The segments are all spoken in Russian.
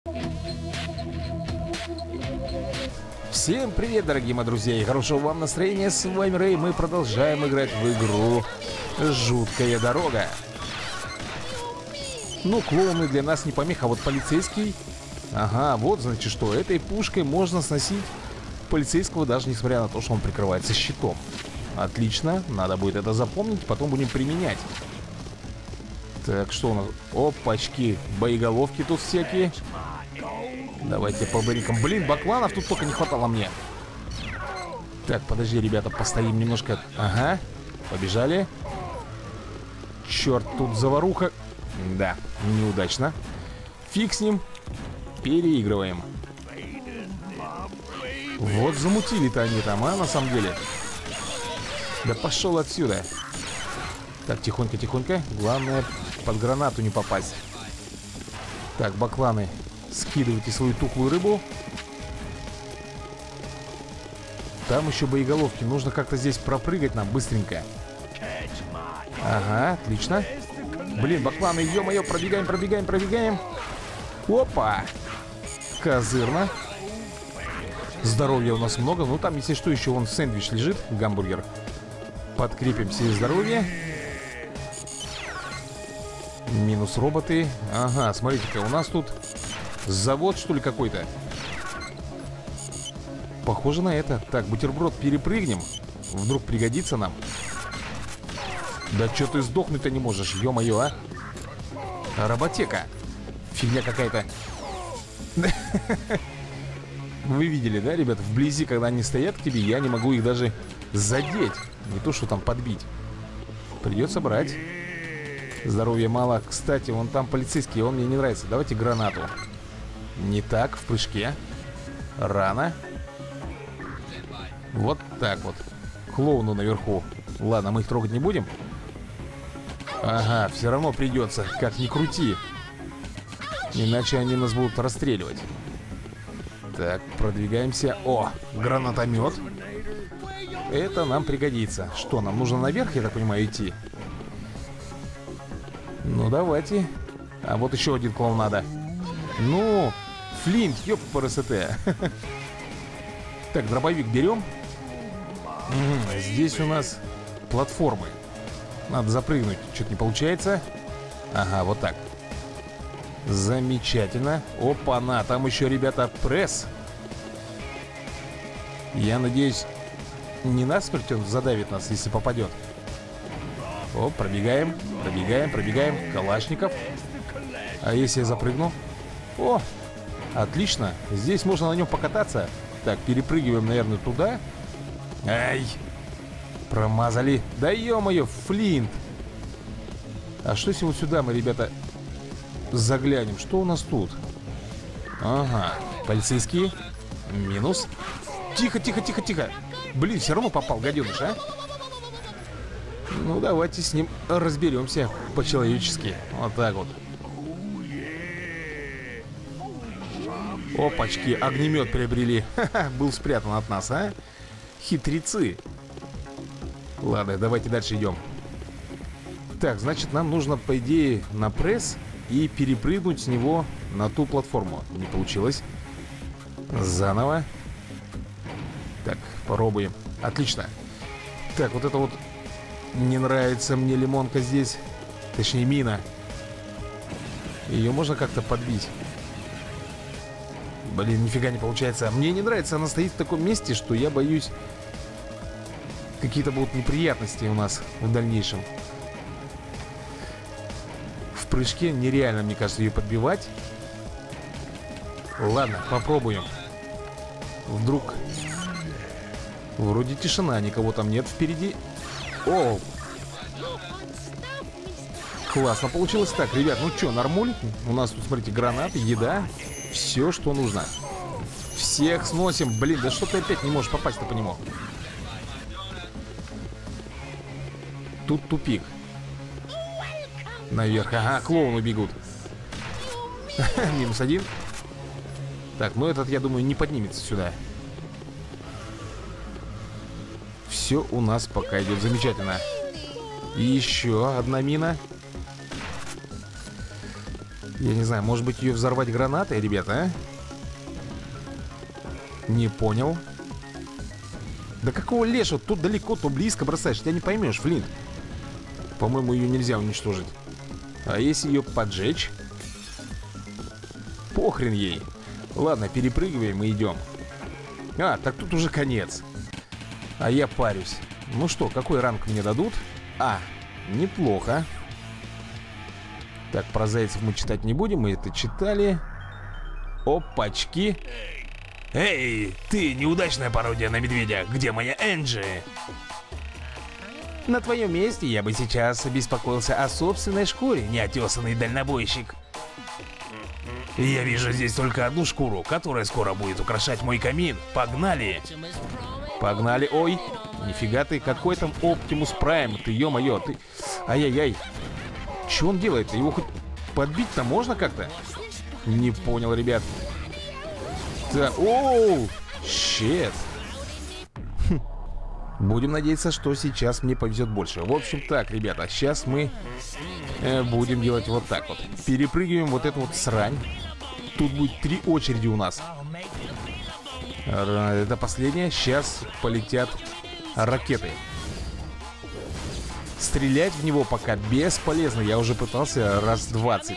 Всем привет, дорогие мои друзья, и хорошего вам настроения. С вами Рэй. Мы продолжаем играть в игру «Жуткая дорога». Ну, клоуны для нас не помеха, а вот полицейский. Ага, вот, значит, что этой пушкой можно сносить полицейского, даже несмотря на то, что он прикрывается щитом. Отлично, надо будет это запомнить, потом будем применять. Так, что у нас? Опачки, боеголовки тут всякие. Давайте по барикам. Блин, бакланов тут только не хватало мне. Так, подожди, ребята, постоим немножко. Ага, побежали. Черт, тут заваруха. Да, неудачно. Фиг с ним. Переигрываем. Вот замутили-то они там, а, на самом деле. Да пошел отсюда. Так, тихонько-тихонько. Главное, под гранату не попасть. Так, бакланы, скидывайте свою тухлую рыбу. Там еще боеголовки. Нужно как-то здесь пропрыгать нам быстренько. Ага, отлично. Блин, бакланы, ё-моё, пробегаем, пробегаем, пробегаем. Опа! Козырно. Здоровья у нас много. Ну, там, если что, еще вон сэндвич лежит, гамбургер. Подкрепим себе здоровье. Минус роботы. Ага, смотрите-ка, у нас тут завод, что ли, какой-то. Похоже на это. Так, бутерброд перепрыгнем. Вдруг пригодится нам. Да что ты сдохнуть-то не можешь, ё-моё, а? Роботека. Фигня какая-то. Вы видели, да, ребят? Вблизи, когда они стоят к тебе, я не могу их даже задеть. Не то, что там подбить. Придется брать. Здоровья мало. Кстати, вон там полицейский, он мне не нравится. Давайте гранату. Не так, в прыжке. Рано. Вот так вот. Клоуну наверху. Ладно, мы их трогать не будем. Ага, все равно придется. Как ни крути. Иначе они нас будут расстреливать. Так, продвигаемся. О, гранатомет. Это нам пригодится. Что, нам нужно наверх, я так понимаю, идти? Ну, давайте. А вот еще один клоун надо. Ну, Флинт, ёппарасоте. Так, дробовик берем. Здесь у нас платформы. Надо запрыгнуть. Что-то не получается. Ага, вот так. Замечательно. Опа-на, там еще, ребята, пресс. Я надеюсь, не насмерть он задавит нас, если попадет. О, пробегаем, пробегаем, пробегаем. Калашников. А если я запрыгну? О, отлично. Здесь можно на нем покататься. Так, перепрыгиваем, наверное, туда. Ай, промазали. Да ё-моё, Флинт. А что если вот сюда мы, ребята, заглянем? Что у нас тут? Ага, полицейские. Минус. Тихо, тихо, тихо, тихо. Блин, все равно попал, гаденыш, а? Ну, давайте с ним разберемся по-человечески. Вот так вот. Опачки, огнемет приобрели. Ха-ха, был спрятан от нас, а? Хитрецы. Ладно, давайте дальше идем. Так, значит, нам нужно, по идее, на пресс и перепрыгнуть с него на ту платформу. Не получилось. Заново. Так, попробуем. Отлично. Так, вот это вот не нравится мне лимонка здесь. Точнее, мина. Ее можно как-то подбить? Блин, нифига не получается. Мне не нравится, она стоит в таком месте, что я боюсь, какие-то будут неприятности у нас в дальнейшем. В прыжке нереально, мне кажется, ее подбивать. Ладно, попробуем. Вдруг... Вроде тишина, никого там нет впереди. О! Классно получилось. Так, ребят, ну что, нормуль? У нас тут, смотрите, гранаты, еда. Все, что нужно. Всех сносим. Блин, да что ты опять не можешь попасть-то по нему? Тут тупик. Наверх. Ага, клоуны бегут. Минус один. Так, ну этот, я думаю, не поднимется сюда. Все у нас пока идет замечательно. И еще одна мина. Я не знаю, может быть ее взорвать гранатой, ребята, а? Не понял. Да какого лешего? То далеко, то близко бросаешь. Тебя не поймешь, Флинт. По-моему, ее нельзя уничтожить. А если ее поджечь? Похрен ей. Ладно, перепрыгиваем и идем. А, так тут уже конец. А я парюсь. Ну что, какой ранг мне дадут? А, неплохо. Так, про зайцев мы читать не будем. Мы это читали. Опачки. Эй, ты неудачная пародия на медведя. Где моя Энджи? На твоем месте я бы сейчас беспокоился о собственной шкуре, неотесанный дальнобойщик. Я вижу здесь только одну шкуру, которая скоро будет украшать мой камин. Погнали! Погнали, ой. Нифига ты, какой там Оптимус Прайм? Ты, ё-моё, ты... Ай-яй-яй. Чё он делает? Его хоть подбить-то можно как-то? Не понял, ребят. Так, оу, щет. Будем надеяться, что сейчас мне повезет больше. В общем, так, ребята, сейчас мы будем делать вот так вот. Перепрыгиваем вот эту вот срань. Тут будет 3 очереди у нас. Это последняя. Сейчас полетят ракеты. Стрелять в него пока бесполезно. Я уже пытался раз 20.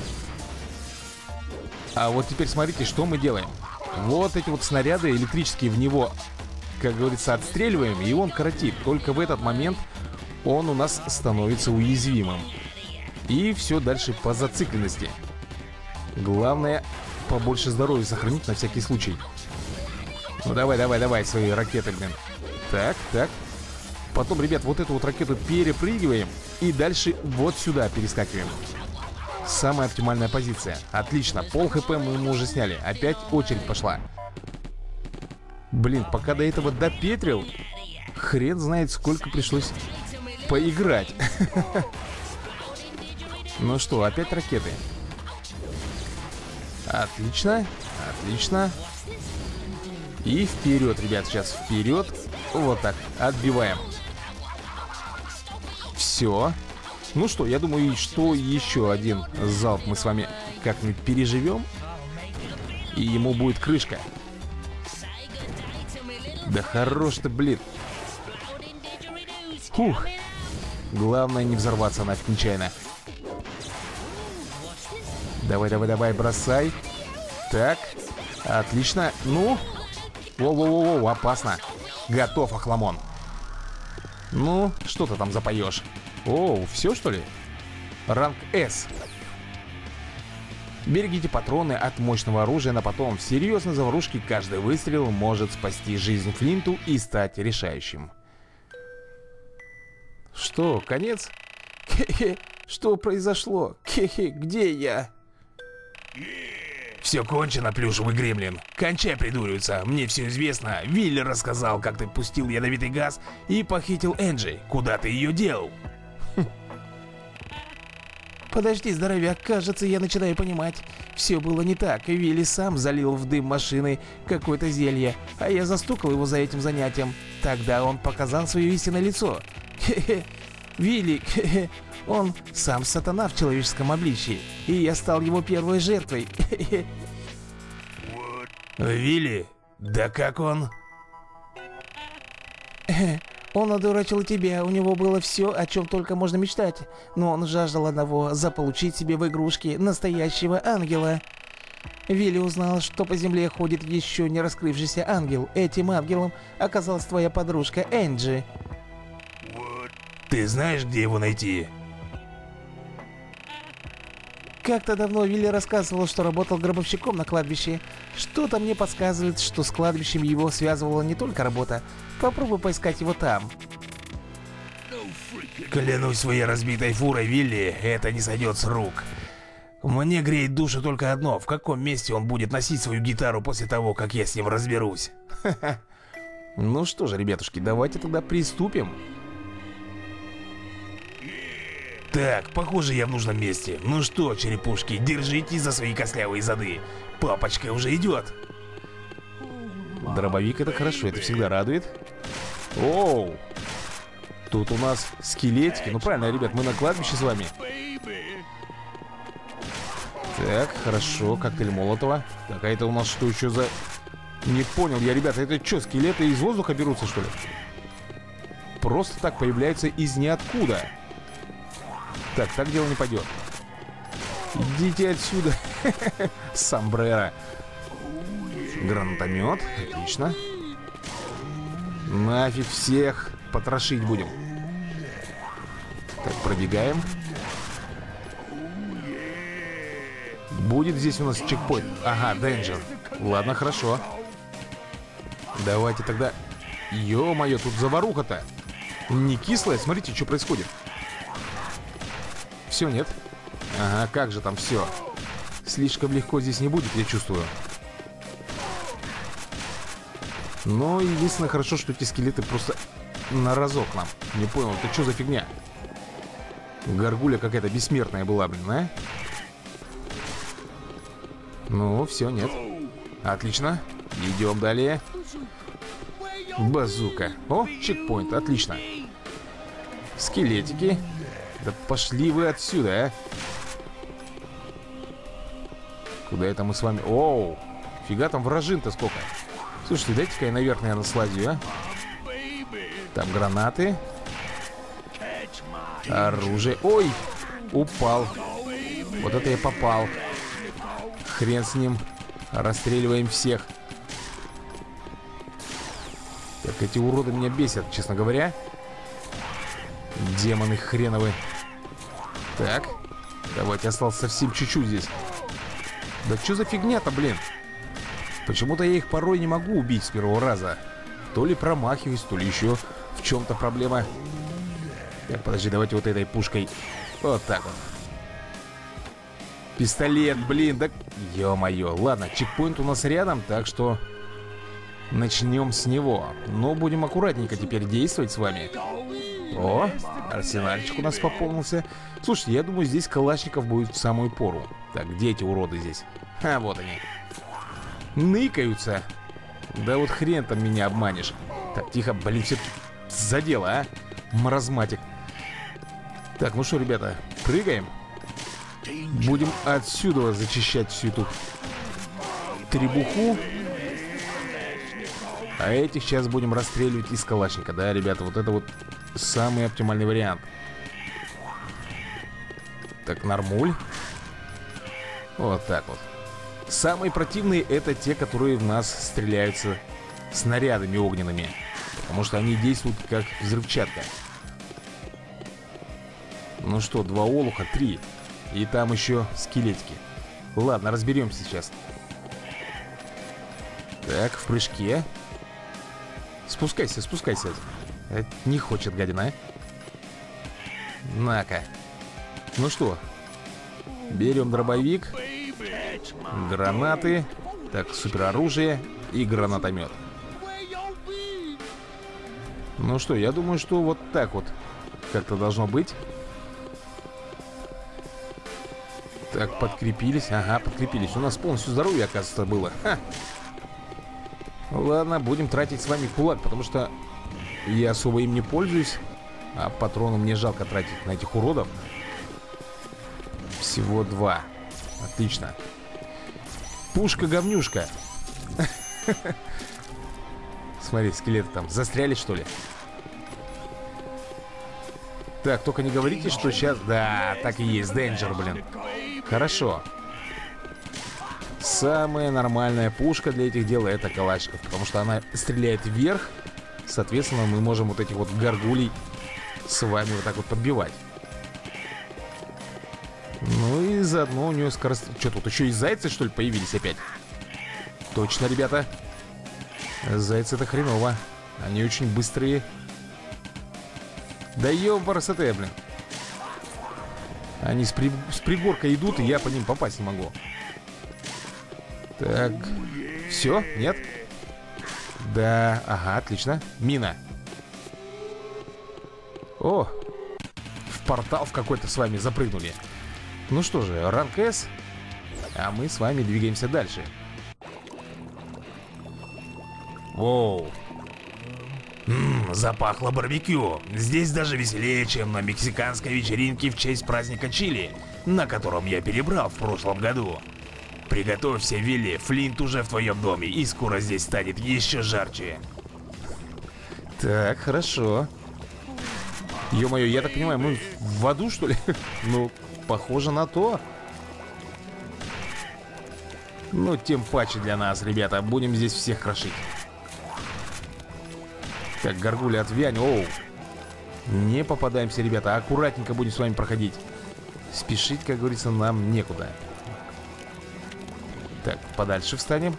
А вот теперь смотрите, что мы делаем. Вот эти вот снаряды электрические в него, как говорится, отстреливаем, и он коротит. Только в этот момент он у нас становится уязвимым. И все дальше по зацикленности. Главное, побольше здоровья сохранить на всякий случай. Ну давай, давай, давай свои ракеты, блин. Так, так. Потом, ребят, вот эту вот ракету перепрыгиваем и дальше вот сюда перескакиваем. Самая оптимальная позиция. Отлично, пол хп мы уже сняли. Опять очередь пошла. Блин, пока до этого допетрил, хрен знает, сколько пришлось поиграть. Ну что, опять ракеты. Отлично, отлично. И вперед, ребят, сейчас вперед. Вот так, отбиваем. Все. Ну что, я думаю, что еще один залп мы с вами как-нибудь переживем. И ему будет крышка. Да хорош ты, блин. Фух. Главное не взорваться нафиг нечаянно. Давай, давай, давай, бросай. Так, отлично. Ну. Воу-воу-воу, опасно. Готов, Охламон. Ну, что ты там запоешь? Оу, все что ли? Ранг С. Берегите патроны от мощного оружия на потом. В серьезной заварушке каждый выстрел может спасти жизнь Флинту и стать решающим. Что, конец? Хе-хе, что произошло? Хе-хе, где я? Все кончено, плюшевый гремлин. Кончай придуриваться, мне все известно. Вилли рассказал, как ты пустил ядовитый газ и похитил Энджи. Куда ты ее дел? Подожди, здоровяк, кажется, я начинаю понимать. Все было не так. Вилли сам залил в дым машины какое-то зелье, а я застукал его за этим занятием. Тогда он показал свое истинное лицо. Хе-хе. Вилли, хе-хе, он сам сатана в человеческом обличии, и я стал его первой жертвой. Хе-хе. Вилли? Да как он? Он одурачил тебя, у него было все, о чем только можно мечтать. Но он жаждал одного – заполучить себе в игрушки настоящего ангела. Вилли узнал, что по земле ходит еще не раскрывшийся ангел. Этим ангелом оказалась твоя подружка Энджи. Ты знаешь, где его найти? Как-то давно Вилли рассказывал, что работал гробовщиком на кладбище. Что-то мне подсказывает, что с кладбищем его связывала не только работа. Попробуй поискать его там. Клянусь своей разбитой фурой, Вилли, это не сойдет с рук. Мне греет душу только одно: в каком месте он будет носить свою гитару после того, как я с ним разберусь. Ну что же, ребятушки, давайте тогда приступим. Так, похоже, я в нужном месте. Ну что, черепушки, держитесь за свои костлявые зады. Папочка уже идет. Дробовик — это хорошо, это всегда радует. Оу! Тут у нас скелетики. Ну правильно, ребят, мы на кладбище с вами. Так, хорошо, коктейль Молотова. Так, а это у нас что еще за... Не понял я, ребята, это что, скелеты из воздуха берутся, что ли? Просто так появляются из ниоткуда. Так, так дело не пойдет. Идите отсюда. Сомбреро. Гранатомет, отлично. Нафиг всех потрошить будем. Так, пробегаем. Будет здесь у нас чекпоинт. Ага, Danger. Ладно, хорошо. Давайте тогда... Ё-моё, тут заваруха-то. Не кислая, смотрите, что происходит. Все, нет? Ага, как же там все. Слишком легко здесь не будет, я чувствую. Но единственное, хорошо, что эти скелеты просто на разок нам. Не понял, это что за фигня? Горгулья какая-то бессмертная была, блин, а? Ну, все, нет. Отлично. Идем далее. Базука. О, чекпоинт, отлично. Скелетики. Да пошли вы отсюда, а. Куда это мы с вами... Оу, фига там вражин-то сколько. Слушайте, дайте-ка я наверх, наверное, слазю, а. Там гранаты. Оружие. Ой, упал. Вот это я попал. Хрен с ним. Расстреливаем всех. Так, эти уроды меня бесят, честно говоря. Демоны хреновы. Так, давайте, осталось совсем чуть-чуть здесь. Да что за фигня-то, блин? Почему-то я их порой не могу убить с первого раза. То ли промахиваюсь, то ли еще в чем-то проблема. Так, подожди, давайте вот этой пушкой. Вот так вот. Пистолет, блин, да... Ё-моё, ладно, чекпоинт у нас рядом, так что... Начнем с него. Но будем аккуратненько теперь действовать с вами. О, арсенальчик у нас пополнился. Слушайте, я думаю, здесь калашников будет в самую пору. Так, где эти уроды здесь? А, вот они. Ныкаются. Да вот хрен там меня обманешь. Так, тихо, блин, все-таки задело, а? Маразматик. Так, ну что, ребята, прыгаем. Будем отсюда зачищать всю эту требуху. А этих сейчас будем расстреливать из калашника. Да, ребята, вот это вот самый оптимальный вариант. Так, нормуль. Вот так вот. Самые противные это те, которые в нас стреляются снарядами огненными. Потому что они действуют как взрывчатка. Ну что, 2 олуха, 3. И там еще скелетики. Ладно, разберемся сейчас. Так, в прыжке. Спускайся, спускайся. Не хочет, гадина, а? На-ка. Ну что, берем дробовик, гранаты. Так, супероружие и гранатомет. Ну что, я думаю, что вот так вот как-то должно быть. Так, подкрепились. Ага, подкрепились. У нас полностью здоровье, оказывается, было. Ха. Ладно, будем тратить с вами кулак, потому что я особо им не пользуюсь. А патроны мне жалко тратить на этих уродов. Всего 2. Отлично. Пушка-говнюшка. Смотри, скелеты там застряли, что ли? Так, только не говорите, что сейчас... Да, так и есть, Danger, блин. Хорошо. Самая нормальная пушка для этих дел это калашников, потому что она стреляет вверх. Соответственно, мы можем вот этих вот горгулей с вами вот так вот подбивать. Ну и заодно у нее скорость... Что, тут еще и зайцы, что ли, появились опять? Точно, ребята. Зайцы это хреново. Они очень быстрые. Да ёбарасоте, блин. Они с пригорка идут, и я по ним попасть не могу. Так. Все? Нет? Да, ага, отлично. Мина. О, в портал в какой-то с вами запрыгнули. Ну что же, ранг С. А мы с вами двигаемся дальше. Воу. Запахло барбекю. Здесь даже веселее, чем на мексиканской вечеринке в честь праздника чили, на котором я перебрал в прошлом году. Приготовься, Вилли, Флинт уже в твоем доме, и скоро здесь станет еще жарче. Так, хорошо. Ё-моё, я так понимаю, мы в аду, что ли? Ну, похоже на то. Ну, тем паче для нас, ребята. Будем здесь всех крошить. Так, горгули, отвянь. Оу. Не попадаемся, ребята. Аккуратненько будем с вами проходить. Спешить, как говорится, нам некуда. Так, подальше встанем.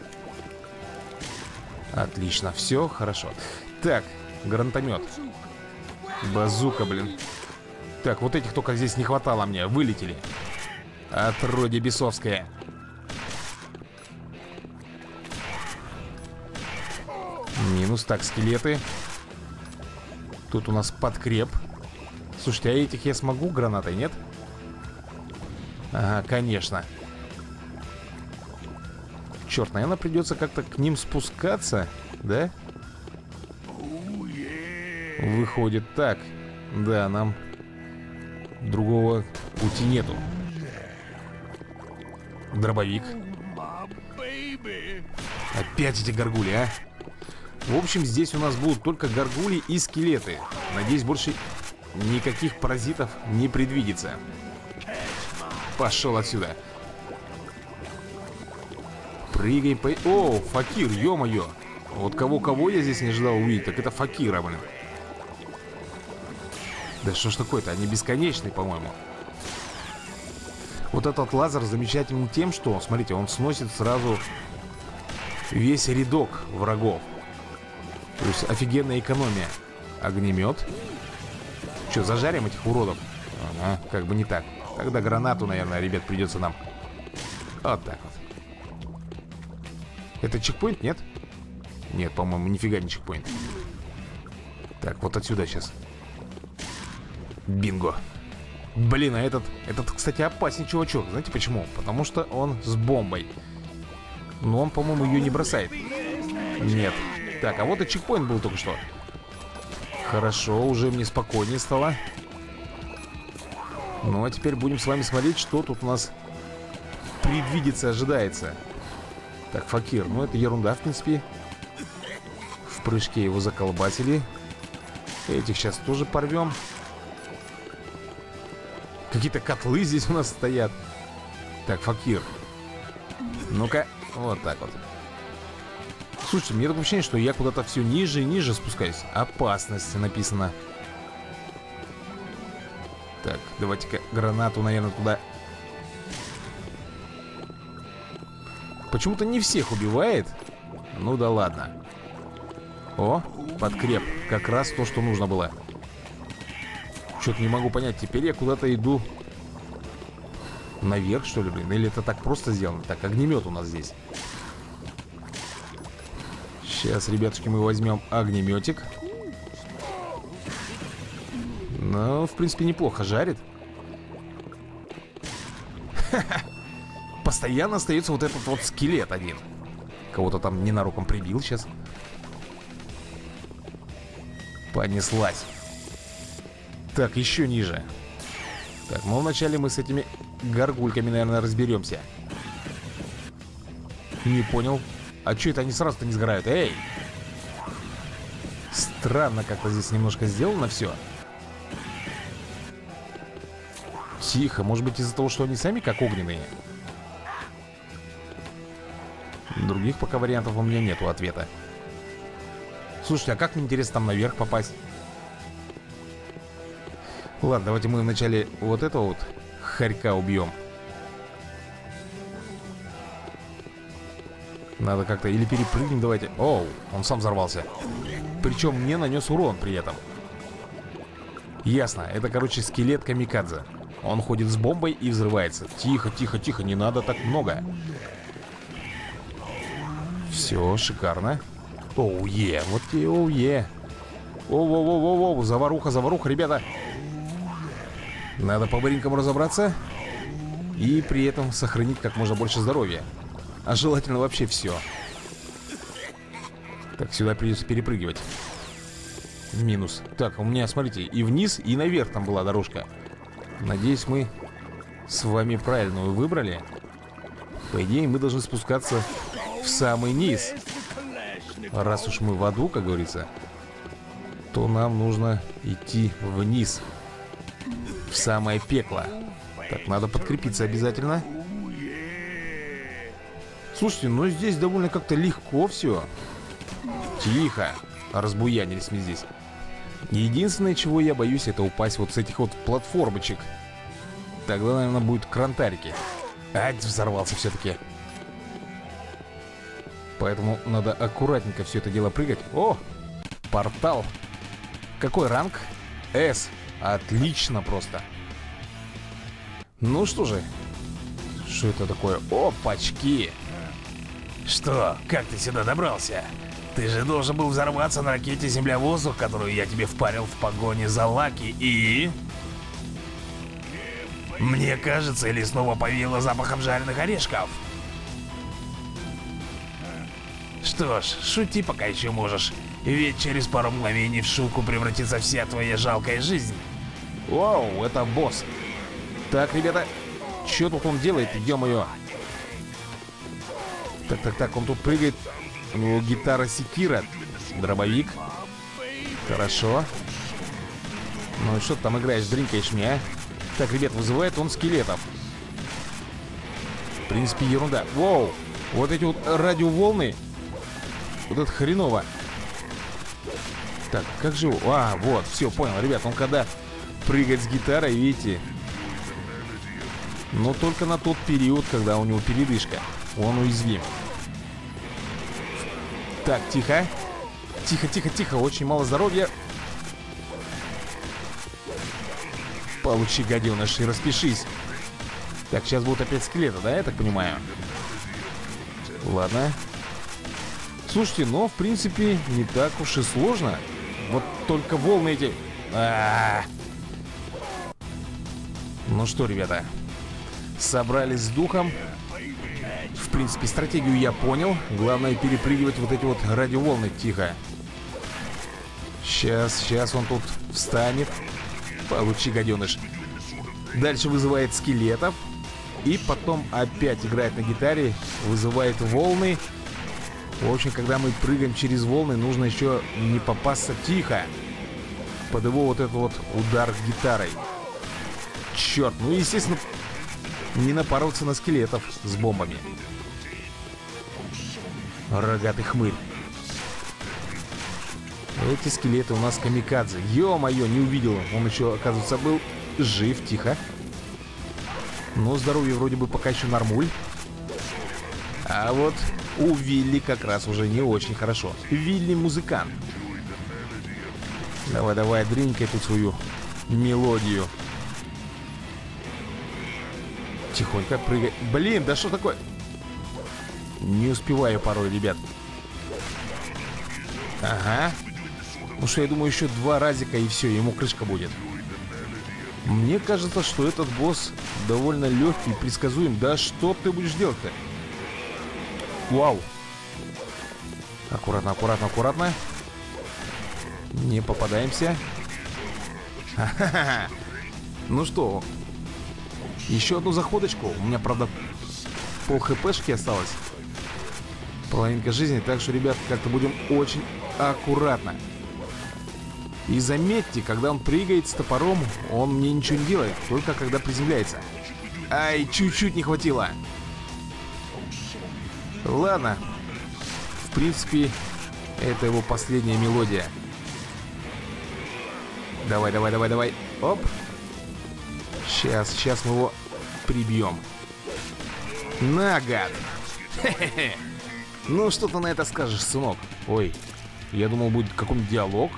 Отлично, все хорошо. Так, гранатомет. Базука, блин. Так, вот этих только здесь не хватало мне. Вылетели. Отродье бесовское. Минус. Так, скелеты. Тут у нас подкреп. Слушайте, а этих я смогу гранатой, нет? Ага, конечно. Черт, наверное, придется как-то к ним спускаться, да? Выходит так. Да, нам другого пути нету. Дробовик. Опять эти горгули, а? В общем, здесь у нас будут только горгули и скелеты. Надеюсь, больше никаких паразитов не предвидится. Пошел отсюда. Прыгаем по... О, факир, ё-моё. Вот кого-кого я здесь не ожидал увидеть, так это факира, блин. Да что ж такое-то, они бесконечные, по-моему. Вот этот лазер замечательный тем, что, смотрите, он сносит сразу весь рядок врагов. То есть офигенная экономия. Огнемет. Что, зажарим этих уродов? Ага, как бы не так. Тогда гранату, наверное, ребят, придется нам. Вот так вот. Это чекпоинт, нет? Нет, по-моему, нифига не чекпоинт. Так, вот отсюда сейчас. Бинго. Блин, а этот, кстати, опасный чувачок. Знаете почему? Потому что он с бомбой. Но он, по-моему, ее не бросает. Нет. Так, а вот и чекпоинт был только что. Хорошо, уже мне спокойнее стало. Ну, а теперь будем с вами смотреть, что тут у нас предвидится, ожидается. Так, факир, ну это ерунда, в принципе. В прыжке его заколбасили. Этих сейчас тоже порвем. Какие-то котлы здесь у нас стоят. Так, факир. Ну-ка, вот так вот. Слушайте, мне такое ощущение, что я куда-то все ниже и ниже спускаюсь. Опасность написано. Так, давайте-ка гранату, наверное, туда. Почему-то не всех убивает. Ну да ладно. О, подкреп. Как раз то, что нужно было. Что-то не могу понять. Теперь я куда-то иду наверх, что ли, блин? Или это так просто сделано? Так, огнемет у нас здесь. Сейчас, ребятушки, мы возьмем огнеметик. Ну, в принципе, неплохо жарит. Постоянно остается вот этот вот скелет один. Кого-то там ненароком прибил сейчас. Понеслась. Так, еще ниже. Так, ну вначале мы с этими горгульками, наверное, разберемся. Не понял. А что это они сразу-то не сгорают? Эй! Странно как-то здесь немножко сделано все. Тихо, может быть из-за того, что они сами как огненные. Других пока вариантов у меня нету ответа. Слушайте, а как мне интересно там наверх попасть? Ладно, давайте мы вначале вот этого вот хорька убьем. Надо как-то или перепрыгнем, давайте. Оу, он сам взорвался. Причем мне нанес урон при этом. Ясно, это, короче, скелет камикадзе. Он ходит с бомбой и взрывается. Тихо, тихо, тихо, не надо так много. Все, шикарно. Оу-е, вот и оу-е. Оу-оу-оу-оу, заваруха, заваруха, ребята. Надо по-быренькому разобраться. И при этом сохранить как можно больше здоровья. А желательно вообще все. Так, сюда придется перепрыгивать. Минус. Так, у меня, смотрите, и вниз, и наверх там была дорожка. Надеюсь, мы с вами правильную выбрали. По идее, мы должны спускаться в самый низ. Раз уж мы в аду, как говорится, то нам нужно идти вниз, в самое пекло. Так, надо подкрепиться обязательно. Слушайте, ну здесь довольно как-то легко все. Тихо. Разбуянились мы здесь. Единственное, чего я боюсь, это упасть вот с этих вот платформочек. Тогда, наверное, будут крантарики. Ать, взорвался все-таки. Поэтому надо аккуратненько все это дело прыгать. О, портал. Какой ранг? С. Отлично просто. Ну что же. Что это такое? Опачки. Что? Как ты сюда добрался? Ты же должен был взорваться на ракете Земля-воздух, которую я тебе впарил в погоне за Лаки и... Мне кажется, или снова повеяло запахом жареных орешков? Что ж, шути пока еще можешь. Ведь через пару мгновений в шутку превратится вся твоя жалкая жизнь. Вау, это босс. Так, ребята, что тут он делает? Ё-моё. Так, он тут прыгает. У него гитара секира. Дробовик. Хорошо. Ну и что ты там играешь, дринкаешь меня, а? Так, ребят, вызывает он скелетов. В принципе, ерунда. Воу, вот эти вот радиоволны. Вот это хреново. Так, как же его? А, вот, все, понял, ребят, он когда прыгает с гитарой, видите. Но только на тот период, когда у него передышка. Он уязвим. Так, тихо. Тихо, очень мало здоровья. Получи, гаденыш, и распишись. Так, сейчас будут опять скелеты, да, я так понимаю? Ладно. Слушайте, но в принципе не так уж и сложно. Вот только волны эти. Ну что, ребята, собрались с духом. В принципе, стратегию я понял. Главное перепрыгивать вот эти вот радиоволны. Тихо. Сейчас он тут встанет. Получи, гаденыш. Дальше вызывает скелетов. И потом опять играет на гитаре. Вызывает волны. В общем, когда мы прыгаем через волны, нужно еще не попасться. Тихо. Под его вот этот вот удар гитарой. Черт, ну естественно, не напоролся на скелетов с бомбами. Рогатый хмырь. Эти скелеты у нас камикадзе. Ё-моё, не увидел. Он еще, оказывается, был жив. Тихо. Но здоровье вроде бы пока еще нормуль. А вот у Вилли как раз уже не очень хорошо. Вилли музыкант. Давай, дринкай тут свою мелодию. Тихонько прыгай. Блин, да что такое? Не успеваю порой, ребят. Ага. Ну что, я думаю, еще 2 разика и все, ему крышка будет. Мне кажется, что этот босс довольно легкий и предсказуем. Да что ты будешь делать-то? Вау. Аккуратно. Не попадаемся. Ха-ха-ха. Ну что, еще одну заходочку. У меня, правда, пол хпшки осталось. Половинка жизни. Так что, ребят, как-то будем очень аккуратно. И заметьте, когда он прыгает с топором, он мне ничего не делает. Только когда приземляется. Ай, чуть-чуть не хватило. Ладно. В принципе, это его последняя мелодия. Давай. Оп. Сейчас мы его прибьем. На, гад. Хе-хе-хе. Ну, что ты на это скажешь, сынок? Ой, я думал, будет какой-нибудь диалог.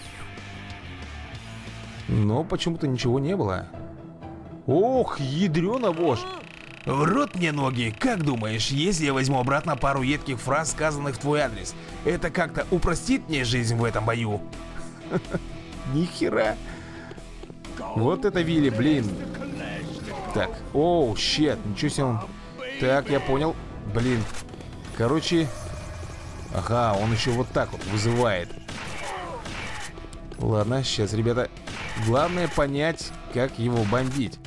Но почему-то ничего не было. Ох, ядрёна вошь. В рот мне ноги. Как думаешь, если я возьму обратно пару едких фраз, сказанных в твой адрес, это как-то упростит мне жизнь в этом бою? Нихера. Вот это Вилли, блин. Так, оу, щет, ничего себе он. Так, я понял. Блин. Короче. Ага, он еще вот так вот вызывает. Ладно, сейчас, ребята. Главное понять, как его бомбить.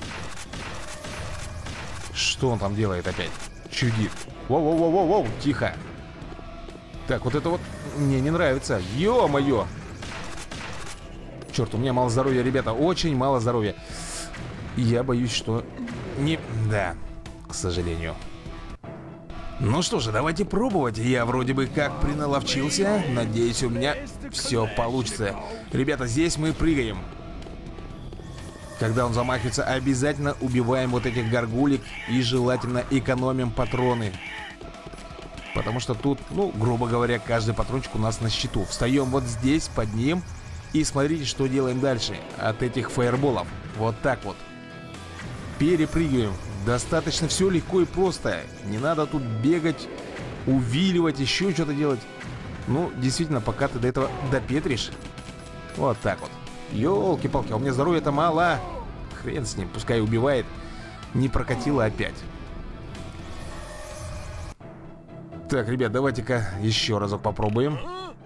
Что он там делает опять? Чудит. Воу-воу-воу-воу, тихо. Так, вот это вот мне не нравится. Ё-моё. Черт, у меня мало здоровья, ребята. Очень мало здоровья. Я боюсь, что... Не... Да, к сожалению. Ну что же, давайте пробовать. Я вроде бы как приналовчился. Надеюсь, у меня все получится. Ребята, здесь мы прыгаем. Когда он замахивается, обязательно убиваем вот этих горгулек. И желательно экономим патроны. Потому что тут, ну, грубо говоря, каждый патрончик у нас на счету. Встаем вот здесь, под ним. И смотрите, что делаем дальше от этих фаерболов. Вот так вот. Перепрыгиваем. Достаточно все легко и просто. Не надо тут бегать, увиливать, еще что-то делать. Ну, действительно, пока ты до этого допетришь. Вот так вот. Ёлки-палки, а у меня здоровья-то мало. Хрен с ним, пускай убивает. Не прокатило опять. Так, ребят, давайте-ка еще разок попробуем.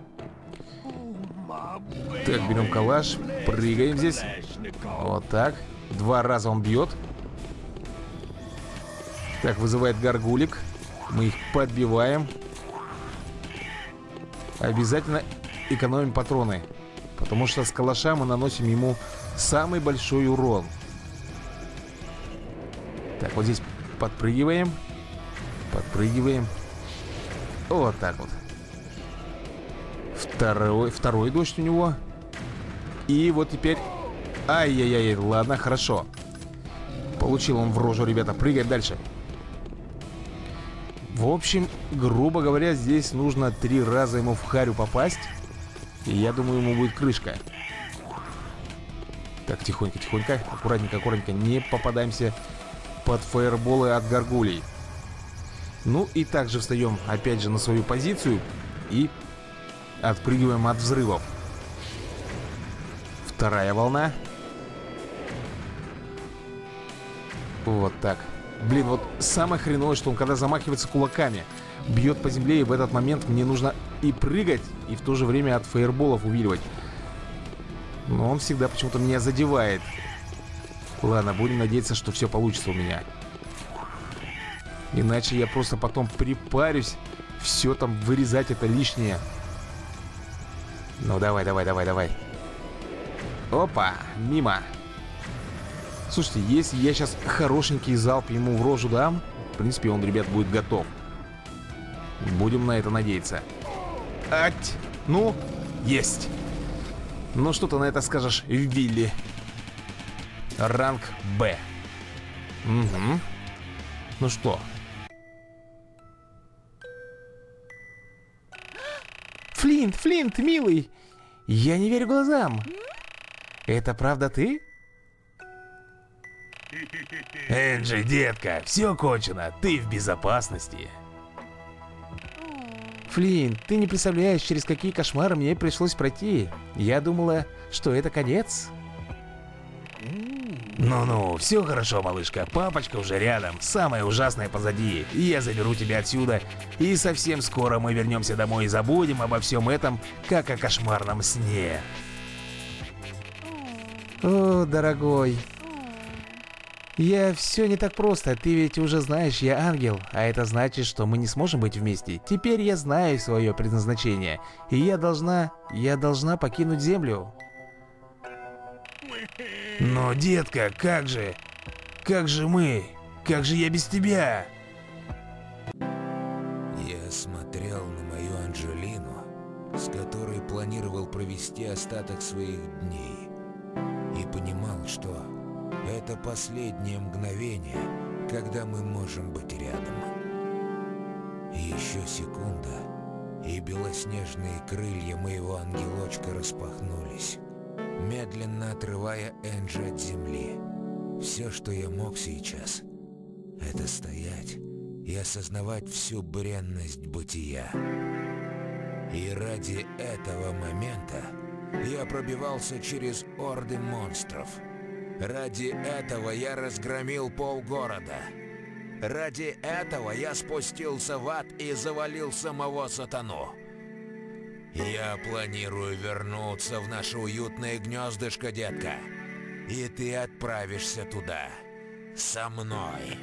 Так, берем калаш, прыгаем здесь. Вот так. 2 раза он бьет. Так, вызывает горгулик. Мы их подбиваем. Обязательно экономим патроны. Потому что с калаша мы наносим ему самый большой урон. Так, вот здесь подпрыгиваем. Подпрыгиваем. Вот так вот. Второй дождь у него. И вот теперь... Ай-яй-яй, ладно, хорошо. Получил он в рожу, ребята. Прыгаем дальше. В общем, грубо говоря, здесь нужно 3 раза ему в харю попасть. И я думаю, ему будет крышка. Так, тихонько, тихонько. Аккуратненько, аккуратненько. Не попадаемся под фаерболы от горгулей. Ну и также встаем опять же на свою позицию. И отпрыгиваем от взрывов. Вторая волна. Вот так. Блин, вот самое хреновое, что он когда замахивается кулаками, бьет по земле, и в этот момент мне нужно и прыгать, и в то же время от фаерболов увиливать. Но он всегда почему-то меня задевает. Ладно, будем надеяться, что все получится у меня. Иначе я просто потом припарюсь. Все там вырезать это лишнее. Ну давай, давай, давай, давай. Опа, мимо. Слушайте, если я сейчас хорошенький залп ему в рожу дам, в принципе, он, ребят, будет готов. Будем на это надеяться. Ать! Ну, есть. Ну, что ты на это скажешь, Вилли? Ранг Б. Угу. Ну что? Флинт, Флинт, милый! Я не верю глазам. Это правда ты? Энджи, детка, все кончено, ты в безопасности. Флинт, ты не представляешь, через какие кошмары мне пришлось пройти. Я думала, что это конец. Ну-ну, все хорошо, малышка, папочка уже рядом, самое ужасное позади. Я заберу тебя отсюда, и совсем скоро мы вернемся домой и забудем обо всем этом, как о кошмарном сне. О, дорогой. Все не так просто, ты ведь уже знаешь, я ангел, а это значит, что мы не сможем быть вместе. Теперь я знаю свое предназначение, и я должна покинуть землю. Но, детка, как же? Как же мы? Как же я без тебя? Я смотрел на мою Анджелину, с которой планировал провести остаток своих дней, и понимал, что это последнее мгновение, когда мы можем быть рядом. Еще секунда, и белоснежные крылья моего ангелочка распахнулись, медленно отрывая Энджи от земли. Все, что я мог сейчас, это стоять и осознавать всю бренность бытия. И ради этого момента я пробивался через орды монстров. Ради этого я разгромил полгорода. Ради этого я спустился в ад и завалил самого сатану. Я планирую вернуться в наше уютное гнездышко, детка. И ты отправишься туда. Со мной.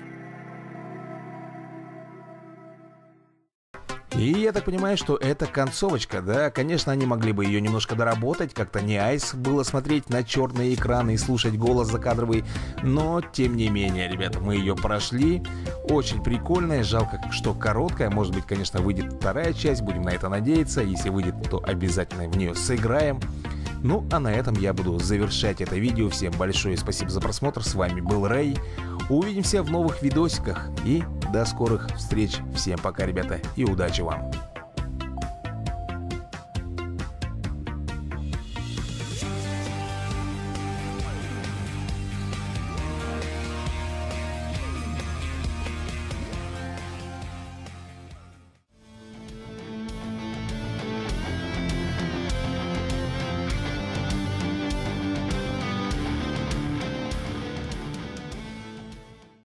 И я так понимаю, что это концовочка, да? Конечно, они могли бы ее немножко доработать, как-то не айс было смотреть на черные экраны и слушать голос закадровый, но тем не менее, ребята, мы ее прошли. Очень прикольная, жалко, что короткая, может быть, конечно, выйдет вторая часть, будем на это надеяться, если выйдет, то обязательно в нее сыграем. Ну, а на этом я буду завершать это видео. Всем большое спасибо за просмотр, с вами был Рэй. Увидимся в новых видосиках и до скорых встреч. Всем пока, ребята, и удачи вам.